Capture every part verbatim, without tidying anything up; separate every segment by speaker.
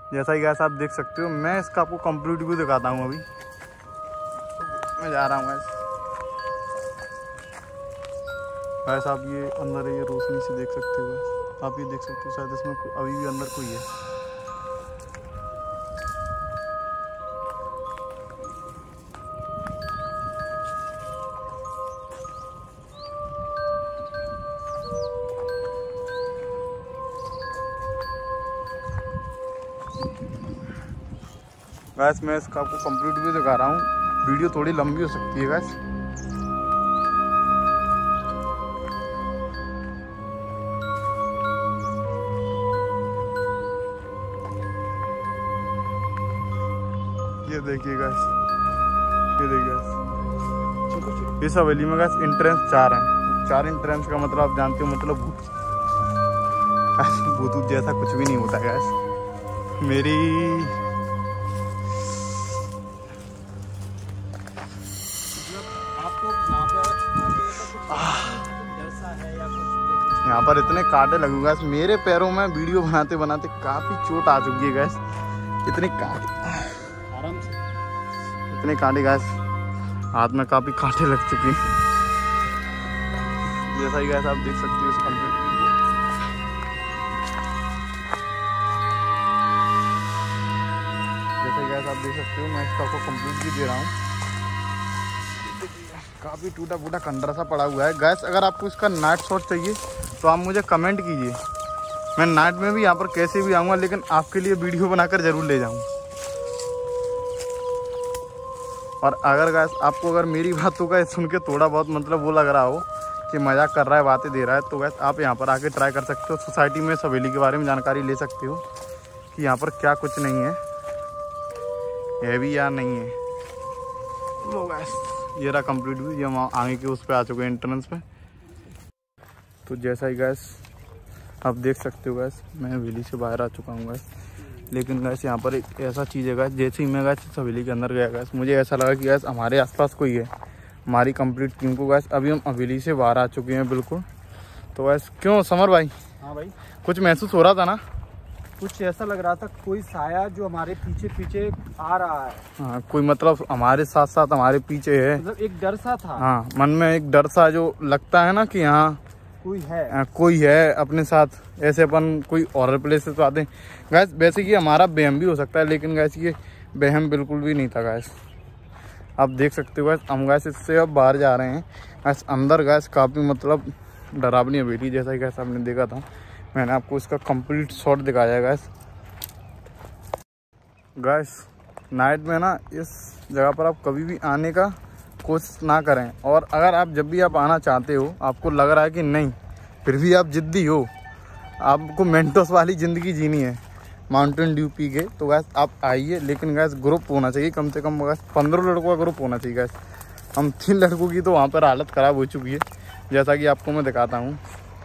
Speaker 1: जैसा ही गैस आप देख सकते हो, मैं इसका आपको कंप्लीट व्यू दिखाता हूँ। अभी मैं जा रहा हूँ गैस। गैस आप ये अंदर ये रोशनी से देख सकते हो गैस, आप ये देख सकते हो, शायद इसमें अभी भी अंदर कोई है। गैस मैं इसका आपको कंप्लीट व्यू दिखा रहा हूँ, वीडियो थोड़ी लंबी हो सकती है गैस। ये देखिए गैस, ये देखिए गैस, इस हवेली में गैस इंट्रेंस चार हैं। चार इंट्रेंस का मतलब आप जानते हो, मतलब भूत भूत जैसा कुछ भी नहीं होता गैस। मेरी यहाँ पर इतने कांटे लगे गैस, मेरे पैरों में वीडियो बनाते बनाते काफी चोट आ चुकी है गैस। इतने कांटे, आराम से इतने कांटे गैस, हाथ में काफी कांटे लग चुके हैं। जैसा ही गैस आप देख सकते हो इस कंप्लीट को। जैसा ही गैस आप देख सकते हो, मैं इसका आपको कंप्लीट भी दे रहा हूँ। काफ़ी टूटा फूटा खंडरा सा पड़ा हुआ है गैस। अगर आपको इसका नाइट शॉट चाहिए तो आप मुझे कमेंट कीजिए, मैं नाइट में भी यहाँ पर कैसे भी आऊँगा, लेकिन आपके लिए वीडियो बनाकर ज़रूर ले जाऊँगा। और अगर गैस आपको अगर मेरी बातों का सुन के थोड़ा बहुत मतलब वो लग रहा हो कि मजाक कर रहा है, बातें दे रहा है, तो गैस आप यहाँ पर आके ट्राई कर सकते हो। सोसाइटी में इस हवेली के बारे में जानकारी ले सकते हो कि यहाँ पर क्या कुछ नहीं है, है भी या नहीं है। लो गैस, ये रहा कंप्लीट भी, ये हम आगे के उस पे आ चुके हैं एंट्रेंस पे। तो जैसा ही गैस आप देख सकते हो गैस, मैं हवेली से बाहर आ चुका हूँ गैस। लेकिन गैस यहाँ पर एक ऐसा चीज़ है गैस, जैसे ही मैं गैस इस हवेली के अंदर गया गैस, मुझे ऐसा लगा कि गैस हमारे आसपास कोई है। हमारी कंप्लीट टीम को गैस अभी हम हवेली से बाहर आ चुके हैं बिल्कुल। तो गैस क्यों समर भाई?
Speaker 2: हाँ भाई,
Speaker 1: कुछ महसूस हो रहा था ना?
Speaker 2: कुछ ऐसा लग रहा था, कोई साया जो हमारे पीछे पीछे आ रहा है।
Speaker 1: हाँ, कोई मतलब हमारे साथ साथ हमारे पीछे है,
Speaker 2: मतलब एक डर सा था।
Speaker 1: हाँ, मन में एक डर सा जो लगता है ना कि यहाँ
Speaker 2: कोई है,
Speaker 1: आ, कोई है अपने साथ। ऐसे अपन कोई हॉरर प्लेस से तो आते हैं गैस, वैसे कि हमारा वहम भी हो सकता है, लेकिन गैस ये वहम बिल्कुल भी नहीं था गैस। आप देख सकते हो गैस, हम गैस इससे अब बाहर जा रहे हैं गैस। अंदर गैस काफ़ी मतलब डरावनी हवेली, जैसा ही गैस आपने देखा था, मैंने आपको इसका कंप्लीट शॉट दिखाया गैस। गैस नाइट में ना इस जगह पर आप कभी भी आने का कोशिश ना करें। और अगर आप जब भी आप आना चाहते हो, आपको लग रहा है कि नहीं, फिर भी आप जिद्दी हो, आपको मेंटोस वाली ज़िंदगी जीनी है माउंटेन ड्यू पी के, तो गैस आप आइए। लेकिन गैस ग्रुप होना चाहिए, कम से कम गैस पंद्रह लड़कों का ग्रुप होना चाहिए गैस। हम तीन लड़कों की तो वहाँ पर हालत ख़राब हो चुकी है, जैसा कि आपको मैं दिखाता हूँ।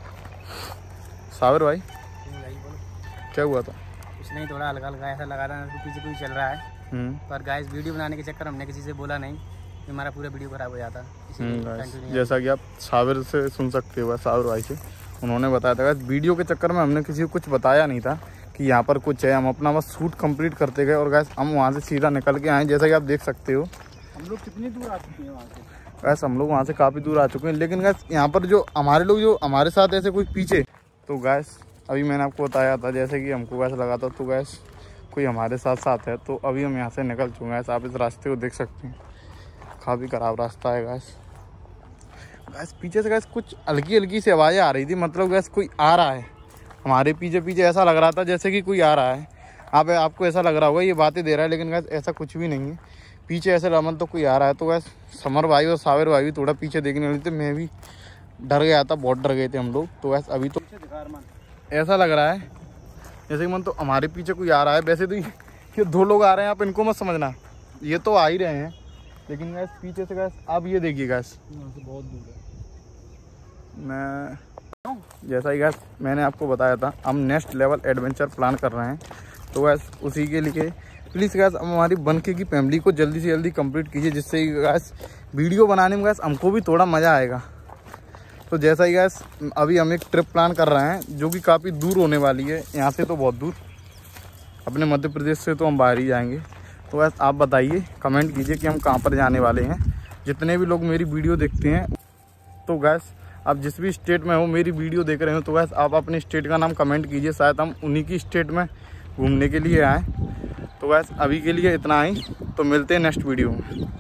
Speaker 1: साबिर भाई क्या हुआ था?
Speaker 2: कुछ नहीं, थोड़ा हल्का हल्का ऐसा लगा रहा है, पीछे कोई चल रहा है। पर गाइस वीडियो बनाने के चक्कर हमने किसी से बोला नहीं, कि हमारा पूरा वीडियो खराब हो जाता।
Speaker 1: जैसा कि आप साबिर से सुन सकते हो, साबिर भाई से, उन्होंने बताया था गैस, वीडियो के चक्कर में हमने किसी को कुछ बताया नहीं था कि यहाँ पर कुछ है। हम अपना बस शूट कंप्लीट करते गए और गैस हम वहाँ से सीधा निकल के आए। जैसा कि आप देख सकते हो,
Speaker 2: हम लोग कितनी दूर आ चुके हैं वहाँ से?
Speaker 1: गैस हम लोग वहाँ से काफ़ी दूर आ चुके हैं। लेकिन गैस यहाँ पर जो हमारे लोग जो हमारे साथ ऐसे कोई पीछे, तो गैस अभी मैंने आपको बताया था जैसे कि हमको गैस लगा था, तो गैस कोई हमारे साथ साथ है। तो अभी हम यहाँ से निकल चुके हैं। आप इस रास्ते को देख सकते हैं, काफ़ी ख़राब रास्ता है गैस। गैस पीछे से गैस कुछ हल्की हल्की सी आवाज़ें आ रही थी, मतलब गैस कोई आ रहा है हमारे पीछे पीछे, ऐसा लग रहा था जैसे कि कोई आ रहा है। आप आपको ऐसा लग रहा होगा ये बातें दे रहा है, लेकिन गैस ऐसा कुछ भी नहीं है। पीछे ऐसे रमन तो कोई आ रहा है। तो गैस समर भाई और साबिर भाई भी थोड़ा पीछे देखने वाले थे, मैं भी डर गया था, बहुत डर गए थे हम लोग। तो गैस अभी तो ऐसा लग रहा है जैसे कि मन तो हमारे पीछे कोई आ रहा है। वैसे तो ये दो लोग आ रहे हैं, आप इनको मत समझना, ये तो आ ही रहे हैं, लेकिन गैस पीछे से गैस आप ये देखिए गैस
Speaker 2: बहुत दूर है।
Speaker 1: मैं जैसा ही गैस मैंने आपको बताया था, हम नेक्स्ट लेवल एडवेंचर प्लान कर रहे हैं। तो गैस उसी के लिए प्लीज़ गैस हमारी बनके की फैमिली को जल्दी से जल्दी कंप्लीट कीजिए, जिससे गैस वीडियो बनाने में गैस हमको भी थोड़ा मज़ा आएगा। तो जैसा ही गैस अभी हम एक ट्रिप प्लान कर रहे हैं जो कि काफ़ी दूर होने वाली है यहाँ से, तो बहुत दूर। अपने मध्य प्रदेश से तो हम बाहर ही जाएंगे। तो बस आप बताइए, कमेंट कीजिए कि हम कहाँ पर जाने वाले हैं। जितने भी लोग मेरी वीडियो देखते हैं, तो गैस आप जिस भी स्टेट में हो मेरी वीडियो देख रहे हो, तो गैस आप अपने स्टेट का नाम कमेंट कीजिए, शायद हम उन्हीं की स्टेट में घूमने के लिए आएँ। तो गैस अभी के लिए इतना ही, तो मिलते हैं नेक्स्ट वीडियो में।